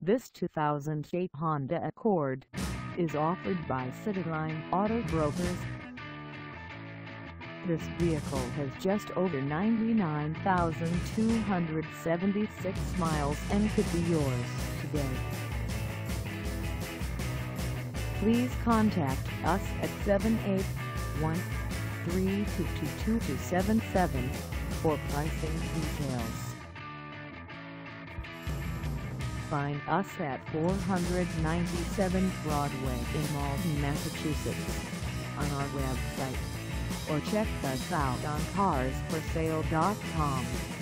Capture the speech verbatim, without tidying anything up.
This two thousand eight Honda Accord is offered by Cityline Auto Brokers. This vehicle has just over ninety-nine thousand two hundred seventy-six miles and could be yours today. Please contact us at seven eight one, three two two, two two seven seven for pricing details. Find us at four ninety-seven Broadway in Malden, Massachusetts on our website, or check us out on cars for sale dot com.